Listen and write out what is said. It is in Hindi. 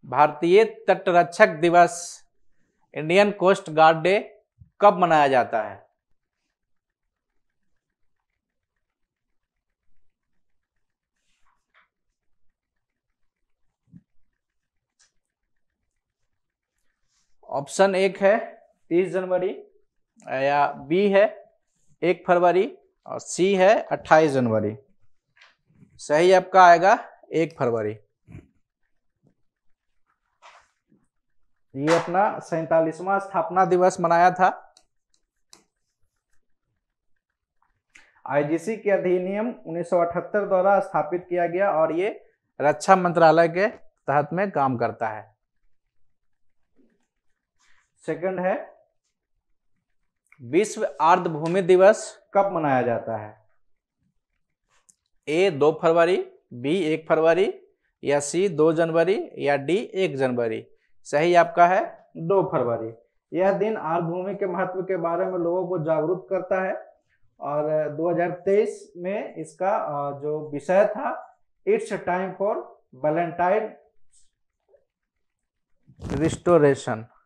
भारतीय तटरक्षक दिवस, इंडियन कोस्ट गार्ड डे कब मनाया जाता है? ऑप्शन 1 है 30 जनवरी, या बी है 1 फरवरी और सी है 28 जनवरी। सही आपका आएगा 1 फरवरी। ये अपना 47वां स्थापना दिवस मनाया था। आईजीसी के अधिनियम 1978 द्वारा स्थापित किया गया और ये रक्षा मंत्रालय के तहत में काम करता है। सेकंड है विश्व आर्द्रभूमि दिवस कब मनाया जाता है? ए 2 फरवरी, बी 1 फरवरी या सी 2 जनवरी या डी 1 जनवरी। सही आपका है 2 फरवरी। यह दिन आर्द्रभूमि के महत्व के बारे में लोगों को जागरूक करता है और 2023 में इसका जो विषय था it's time for Valentine restoration.